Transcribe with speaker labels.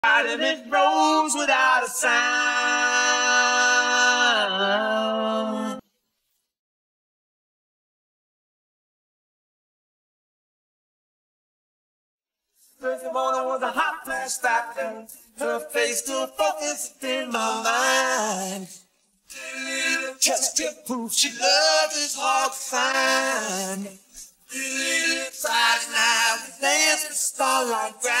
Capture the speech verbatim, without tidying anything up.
Speaker 1: And it rose without a sound. First morning was a hot flash back then. Her face still focused in my mind. Just to prove she loved is hard to find. Friday night, we danced in starlight.